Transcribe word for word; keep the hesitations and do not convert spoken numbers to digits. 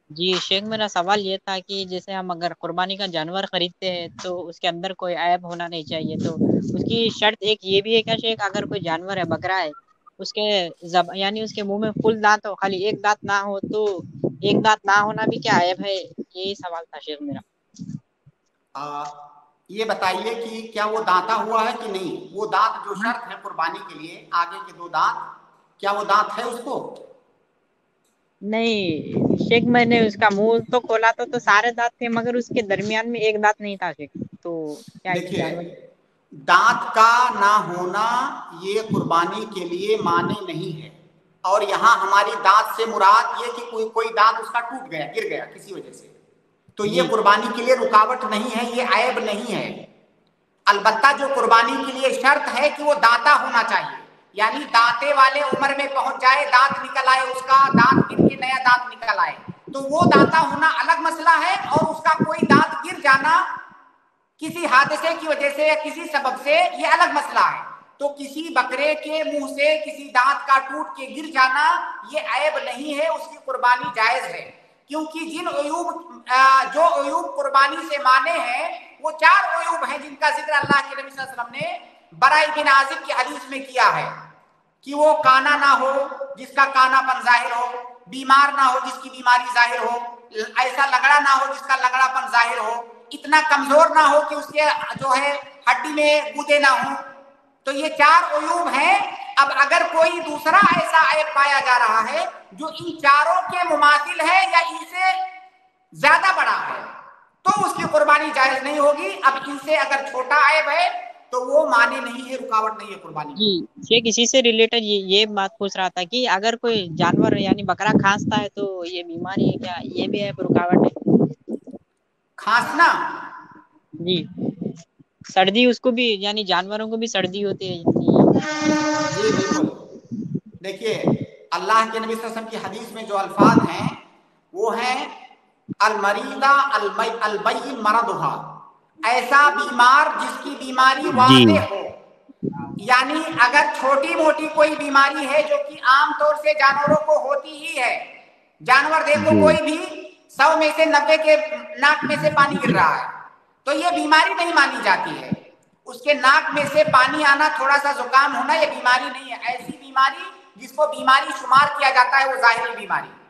جی شیخ، میرا سوال یہ تھا کہ جیسے ہم اگر قربانی کا جانور خریدتے ہیں تو اس کے اندر کوئی عیب ہونا نہیں چاہیے، تو اس کی شرط ایک یہ بھی ہے کیا شیخ، اگر کوئی جانور ہے، بکرا ہے، اس کے زب... یعنی اس کے منہ میں فل دانت ہو، خالی ایک دانت نہ ہو، تو ایک دانت نہ ہونا بھی کیا عیب ہے؟ یہی سوال تھا شیخ میرا۔ آ, یہ بتائیے کہ کیا وہ دانتا ہوا ہے کہ نہیں؟ وہ دانت جو ہاں؟ شرط ہے قربانی کے لیے، آگے کے دو دانت، کیا وہ دانت ہے اس کو؟ نہیں شیخ، میں نے اس کا منہ تو کھولا تھا تو سارے دانت تھے، مگر اس کے درمیان میں ایک دانت نہیں تھا شیخ، تو کیا اس دیکھیے، جانور؟ دانت کا نہ ہونا یہ قربانی کے لیے معنی نہیں ہے، اور یہاں ہماری دانت سے مراد یہ کہ کوئی کوئی دانت اس کا ٹوٹ گیا، گر گیا کسی وجہ سے، تو یہ جی قربانی کے لیے رکاوٹ نہیں ہے، یہ عیب نہیں ہے۔ البتہ جو قربانی کے لیے شرط ہے کہ وہ دانتا ہونا چاہیے، یعنی دانتے والے عمر میں پہنچ جائے، دانت نکل آئے، اس کا دانت گر کے نیا دانت نکل آئے، تو وہ دانتا ہونا الگ مسئلہ ہے، اور اس کا کوئی دانت گر جانا کسی حادثے کی وجہ سے یا کسی سبب سے یہ الگ مسئلہ ہے۔ تو کسی بکرے کے منہ سے کسی دانت کا ٹوٹ کے گر جانا یہ عیب نہیں ہے، اس کی قربانی جائز ہے، کیونکہ جن عیوب جو عیوب قربانی سے مانے ہیں وہ چار عیوب ہیں، جن کا ذکر اللہ کے نبی صلی اللہ علیہ وسلم نے براء بن عازب کی حدیث میں کیا ہے، کہ وہ کانا نہ ہو جس کا کانا پن ظاہر ہو، بیمار نہ ہو جس کی بیماری ظاہر ہو، ایسا لگڑا نہ ہو جس کا لگڑا پن ظاہر ہو، اتنا کمزور نہ ہو کہ اس کے جو ہے ہڈی میں گودے نہ ہوں، تو یہ چار عیوب ہیں۔ اب اگر کوئی دوسرا ایسا عیب پایا جا رہا ہے جو ان چاروں کے مماثل ہے یا ان سے زیادہ بڑا ہے تو اس کی قربانی جائز نہیں ہوگی۔ اب ان سے اگر چھوٹا عیب ہے تو وہ معنی نہیں ہے، رکاوٹ نہیں ہے قربانی جی میں۔ شیخ، اسی سے ریلیٹڈ یہ یہ بات پوچھ رہا تھا کہ اگر کوئی جانور یعنی بکرا کھانستا ہے تو یہ بیماری ہے کیا؟ یہ بھی ہے رکاوٹ ہے؟ کھانسنا؟ جی، سردی اس کو بھی، یعنی جانوروں کو بھی سردی ہوتی ہے؟ جی بالکل، دیکھیے اللہ کے نبی صلی اللہ علیہ وسلم کی حدیث میں جو الفاظ ہیں وہ ہیں المریضہ البین مرضھا، ایسا بیمار جس کی بیماری جی واضح ہو، یعنی اگر چھوٹی موٹی کوئی بیماری ہے جو کہ عام طور سے جانوروں کو ہوتی ہی ہے، جانور دیکھو جی کوئی بھی سو میں سے نبے کے ناک میں سے پانی گر رہا ہے تو یہ بیماری نہیں مانی جاتی ہے، اس کے ناک میں سے پانی آنا، تھوڑا سا زکام ہونا، یہ بیماری نہیں ہے۔ ایسی بیماری جس کو بیماری شمار کیا جاتا ہے وہ ظاہری بیماری،